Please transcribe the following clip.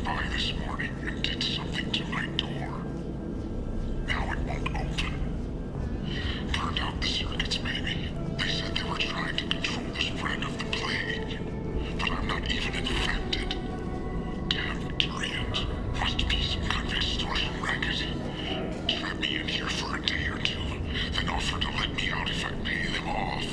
by this morning and did something to my door. Now it won't open. Burned out the circuits, maybe. They said they were trying to control the spread of the plague. But I'm not even infected. Damn Tyrians. Must be some kind of extortion racket. Trap me in here for a day or two, then offer to let me out if I pay them off.